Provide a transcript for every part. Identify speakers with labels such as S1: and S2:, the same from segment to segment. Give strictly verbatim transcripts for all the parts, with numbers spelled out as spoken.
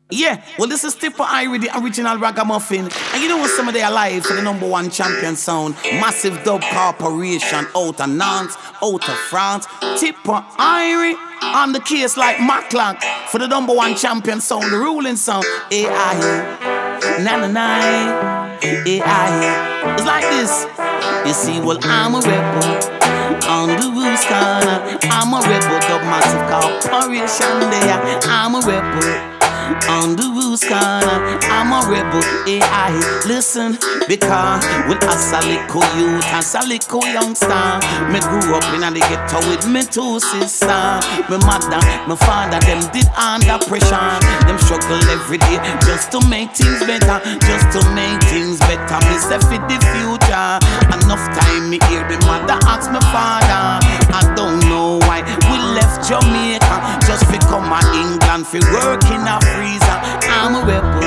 S1: Yeah, well this is Tipper Irie, the original ragamuffin. And you know what's some of their life for the number one champion sound? Massive Dub Corporation out of Nantes, out of France. Tipper Irie on the case like Maclock for the number one champion sound, the ruling sound. A I na na na, A I It's like this. You see, well I'm a rebel on the Roots corner. I'm a rebel, Dub Massive Corporation there. I'm a rebel on the Roots corner, I'm a rebel, A I Listen, because with us a little youth and a little youngster, me grew up in the ghetto with me two sisters. My mother, my father, them did under pressure. Them struggle every day just to make things better, just to make things better. Me say for the future. Enough time me hear the mother ask my father. I don't know why we left Jamaica just to come to England for work in a freezer. I'm a rebel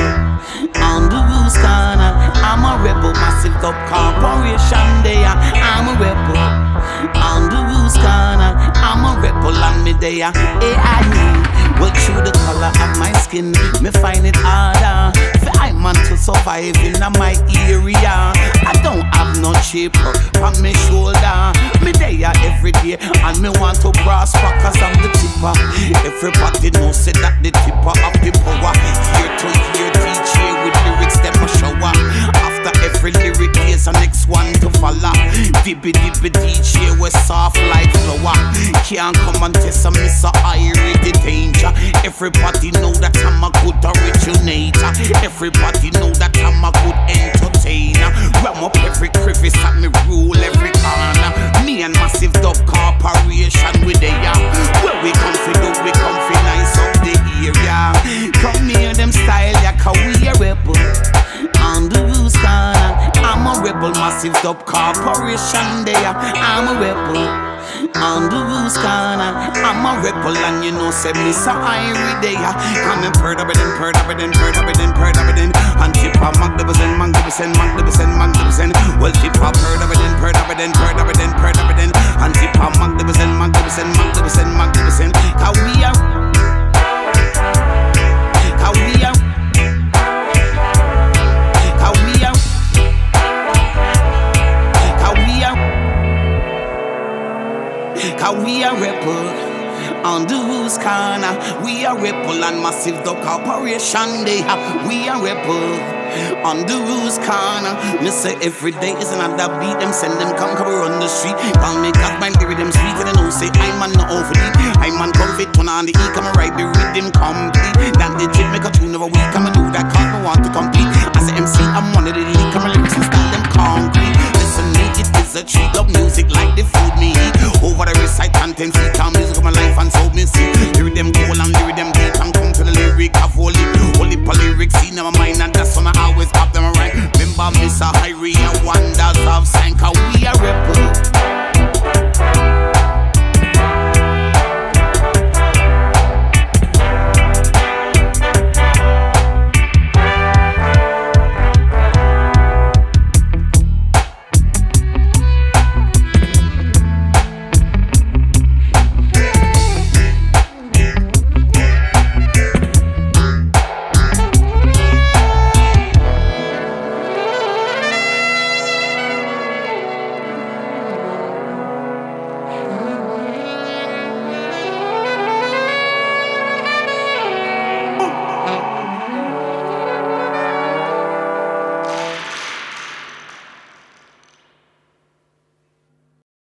S1: on the Roots corner. I'm a rebel, Massive Dub Corporation there. I'm a rebel on the Roots corner. I'm a rebel on me there. A I well, through the color of my skin, me find it harder for I man to survive in my area. I don't have no chip on my shoulder. Me there every day and me want to prosper cause I'm the tipper. Everybody knows say that the tipper of the power. Here to hear D J with lyrics them a shower. After every lyric is a next one to follow. Dibby dibby D J was soft like flour. Can't come and test a Mister Irie the danger. Everybody know that I'm a good originator. Everybody know that I'm a good entertainer. Ram up every crevice and me rule every corner. Me and Massive Dub Corporation we there. Where we come for do, we come for nice up the area. Come near them style, yeah, cause we a rebel on the Roots corner. I'm a rebel, Massive Dub Corporation there. I'm a rebel on the Roots corner. I'm a rebel and you know say Mister Irie there. Come and purr up it and purr up it and purr up it and purr up it and and Tipper magnificent, magnificent, magnificent, magnificent. Well Tipper purr up it and purr up it and purr up it and purr up it and and Tipper magnificent, magnificent, magnificent, magnificent. Cause we are, cause we are, cause we are, cause we are, cause we are rebel on the Roots corner. We are rebel and Massive Dub Corporation they have. We are rebel on the Roots corner. Me say every day is another beat. Them send them come cover on the street. Call me cause my lyric them sweet. And I know say I'm man no overly. I'm man come fit turn on the E. Come and write the rhythm complete. That the jig make a tune of a week. Come and do that cause I want to complete. As a M C I'm one of the lead. Come and lyrics and style them concrete. Listen me it is a treat of music like the food me eat. Over the recite content free. Time music of my life and so me see. Hear them